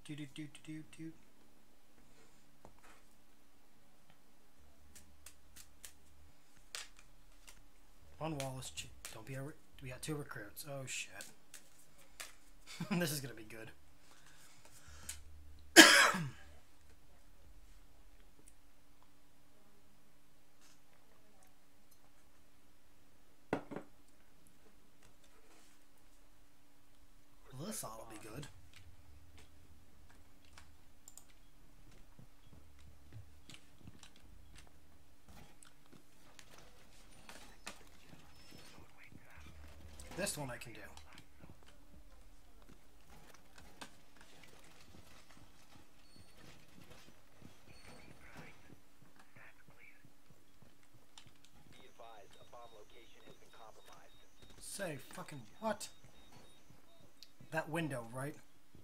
Do do do do do. One wall is cheap. Don't be a. We got 2 recruits. Oh shit. This is gonna be good. Well, this ought to be good. This one I can do. Be advised, a bomb location has been compromised. Say fucking what? That window, right?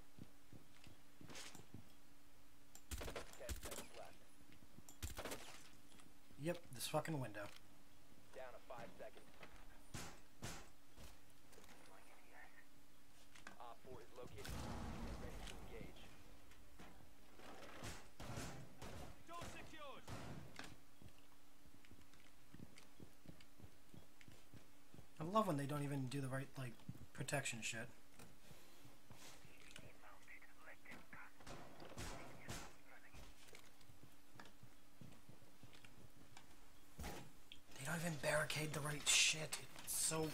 10 seconds left. Yep, this fucking window. Down to 5 seconds. Op 4 is located and ready to engage. Door secured. I love when they don't even do the right, like, protection shit. They don't even barricade the right shit. It's so...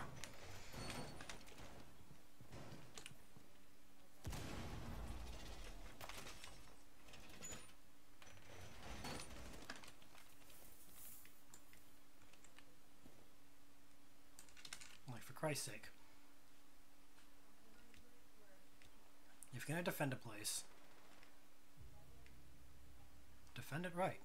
Like, for Christ's sake. If you're gonna defend a place, defend it right.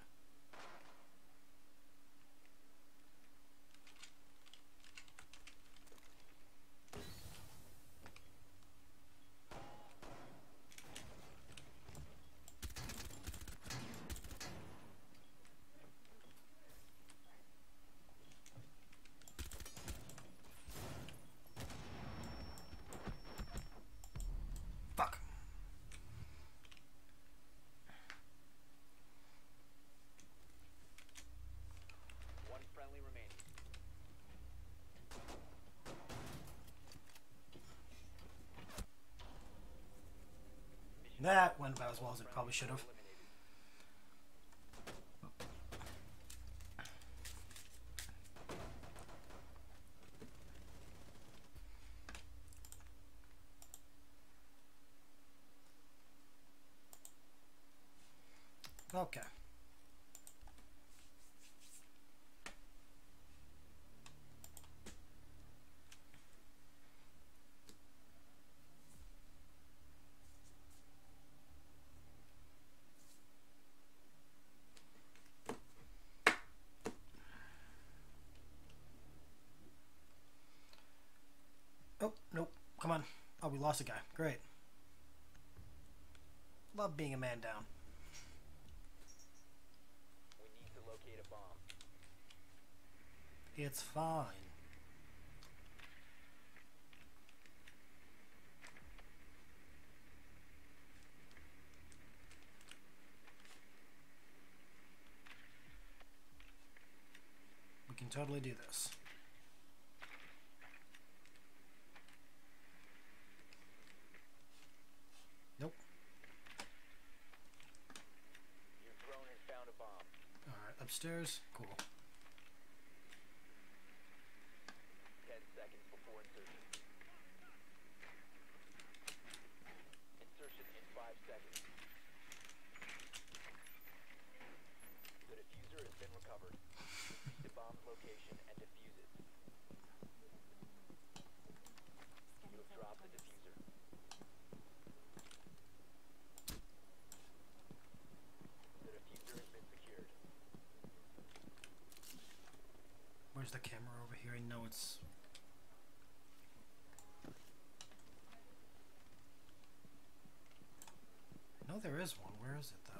Fuck. One friendly remaining. That went about as well as it probably should have. Okay. Oh, nope. Come on. Oh, we lost a guy. Great. Love being a man down. We need to locate a bomb. It's fine. We can totally do this. Nope. Your drone has found a bomb. Alright, upstairs. Cool. 10 seconds before insertion. Insertion in 5 seconds. The diffuser has been recovered. Proceed to bomb's location and defuse it. You have dropped the diffuser. The diffuser has been secured. Where's the camera over here? I know it's... I know there is one. Where is it, though?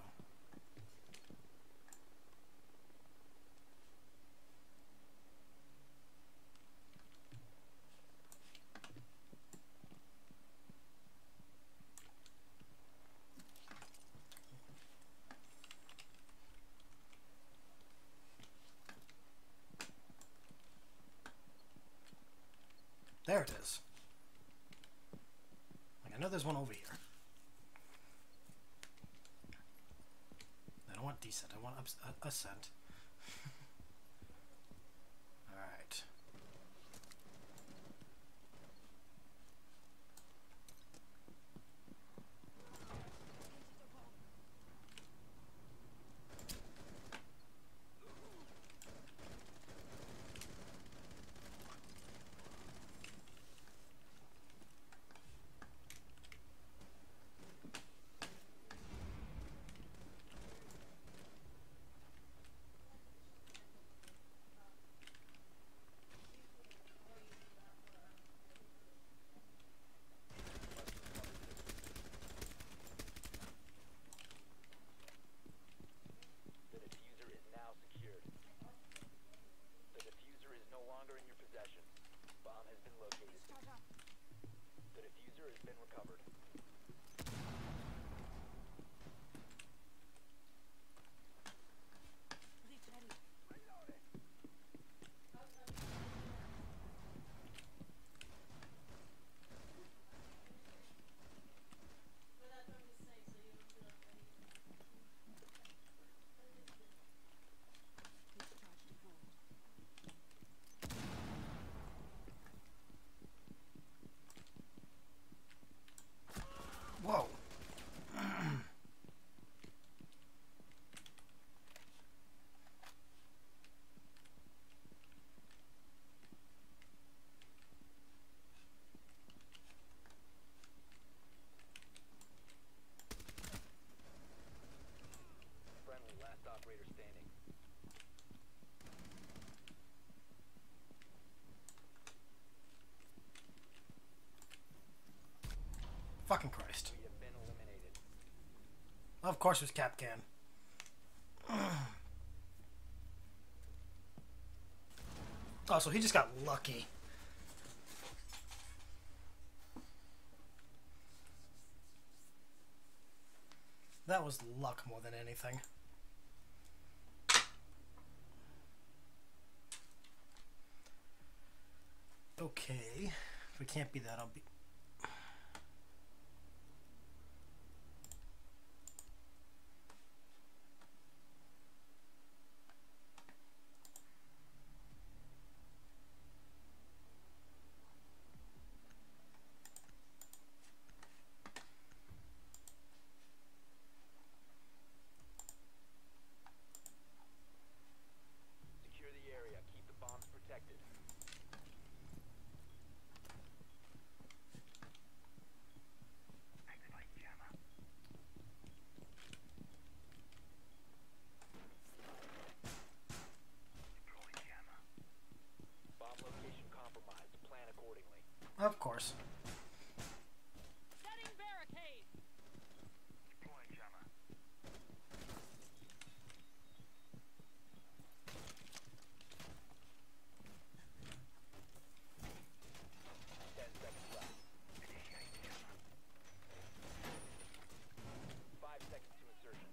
There it is. Like, I know there's one over here. I don't want descent. I want ascent. Alright. The diffuser is now secured. The diffuser is no longer in your possession. Bomb has been located. The diffuser has been recovered. Whoa. Friendly, last operator standing. Fucking Christ. We have been eliminated. Of course it was Capcan. Oh, so he just got lucky. That was luck more than anything. Okay. If we can't be that, I'll be... Secure the area. Keep the bombs protected. Activate jammer. Deploy jammer. Bomb location compromised. Plan accordingly. Of course. Setting barricade. Deploy jammer. 10 seconds left. Initiate jammer. 5 seconds to insertion.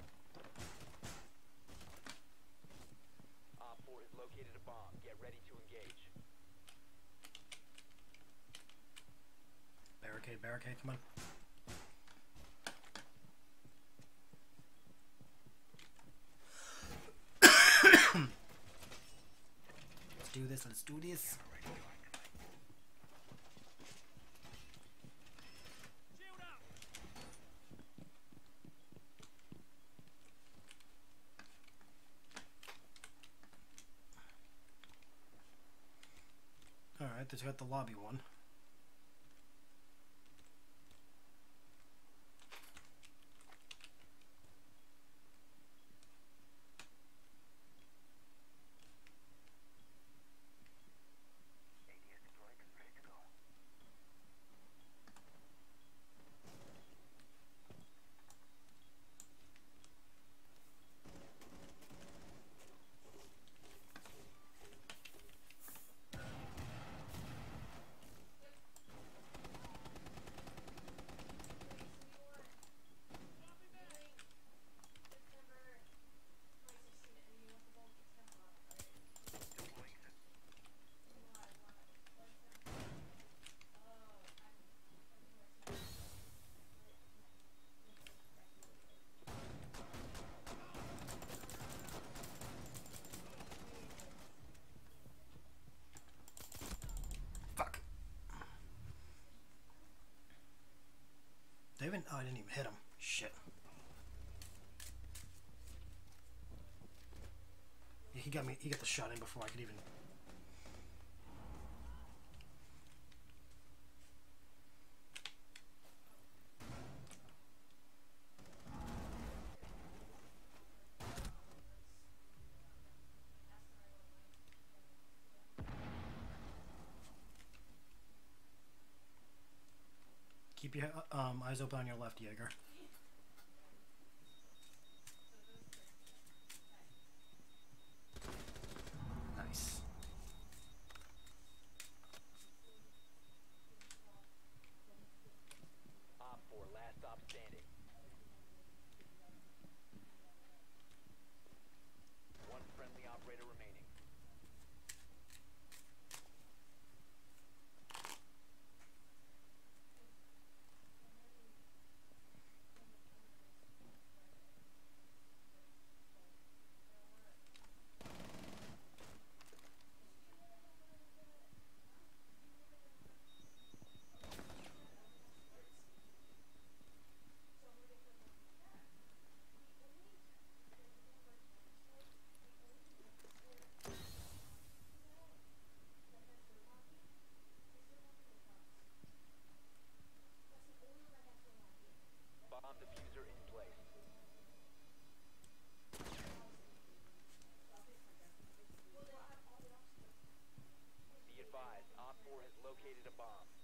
Op 4 has located a bomb. Get ready to engage. Barricade, barricade, come on. Let's do this, let's do this. Shield up. Alright, they got the lobby one. They even. Oh, I didn't even hit him. Shit. Yeah, he got me. He got the shot in before I could even. Keep your eyes open on your left, Jaeger. Nice. Op 4, last stop standing. One friendly operator remaining. Bomb diffuser in place. Be advised, Op 4 has located a bomb.